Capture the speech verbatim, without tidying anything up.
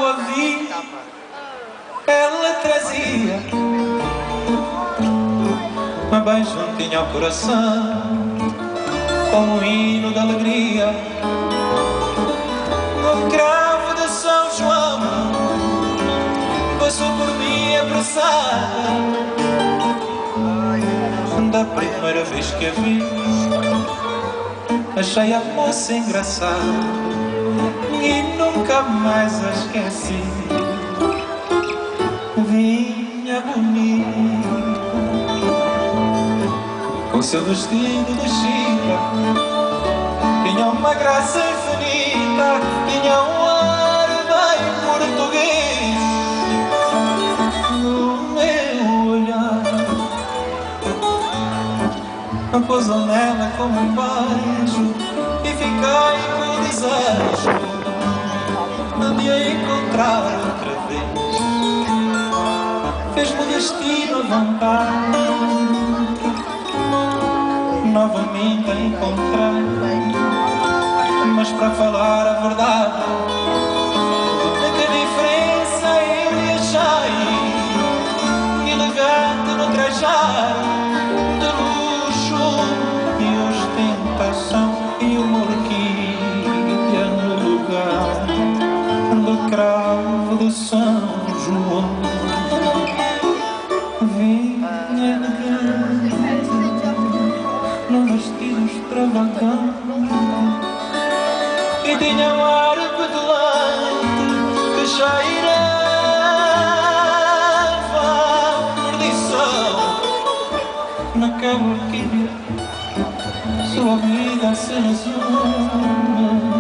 a vi, ela trazia bem juntinho ao coração, como um hino de alegria, no cravo de São João, passou por mim apressada. Da primeira vez que a vi, achei a moça engraçada e nunca mais a esqueci. Vinha bonita, com seu vestido de chita, tinha uma graça infinita, tinha um ar bem português. No meu olhar pousou nela como um beijo e fiquei com desejo de a encontrar outra vez. Fez-me o destino à vontade, novamente a encontrei, mas para falar a verdade, que diferença eu lhe achei, elegante no trajar, de luxo e ostentação, e uma orquídea no lugar do cravo de São João. Vinha elegante num vestido extravagante e tinha um ar petulante que cheirava a perdição. Naquela orquídea sua vida se resume.